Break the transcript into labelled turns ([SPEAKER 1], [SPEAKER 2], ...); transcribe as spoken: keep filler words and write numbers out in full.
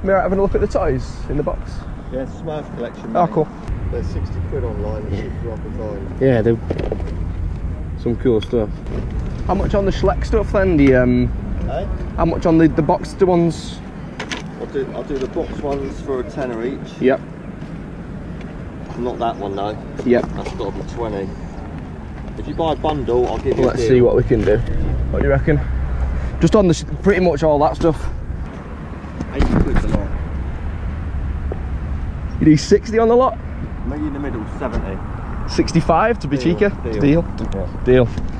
[SPEAKER 1] May I having a look at the toys in the box?
[SPEAKER 2] Yeah, Smurf collection.
[SPEAKER 1] Oh,
[SPEAKER 2] mate.
[SPEAKER 1] cool.
[SPEAKER 2] They're sixty quid online, which is rock and fine.
[SPEAKER 1] Yeah, they some cool stuff. How much on the Schleich stuff then? The um,
[SPEAKER 2] Hey?
[SPEAKER 1] how much on the the boxed ones?
[SPEAKER 2] I'll do I'll do the box ones for a tenner each.
[SPEAKER 1] Yep.
[SPEAKER 2] Not that one though.
[SPEAKER 1] Yep.
[SPEAKER 2] That's got to be twenty. If you buy a bundle, I'll give you.
[SPEAKER 1] Let's
[SPEAKER 2] a deal.
[SPEAKER 1] see what we can do. What do you reckon? Just on the pretty much all that stuff.
[SPEAKER 2] eighty quid a lot.
[SPEAKER 1] You do sixty on the lot?
[SPEAKER 2] Maybe in the middle, seventy.
[SPEAKER 1] sixty-five to be
[SPEAKER 2] Deal,
[SPEAKER 1] cheeky.
[SPEAKER 2] deal.
[SPEAKER 1] Deal.
[SPEAKER 2] Yeah.
[SPEAKER 1] Deal.